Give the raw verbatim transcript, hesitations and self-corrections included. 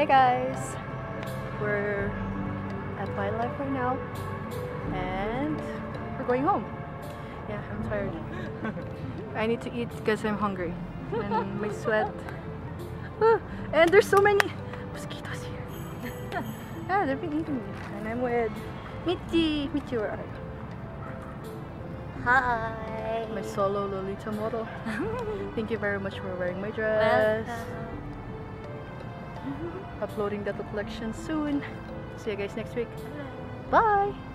Hey guys, we're at wildlife right now and we're going home. Yeah, I'm tired. I need to eat because I'm hungry and my sweat. And there's so many mosquitoes here. Yeah, they've been eating me. And I'm with Micchi. Micchi, where are you? Hi! My solo Lolita model. Thank you very much for wearing my dress. Welcome. Uploading that collection soon. See you guys next week. Bye!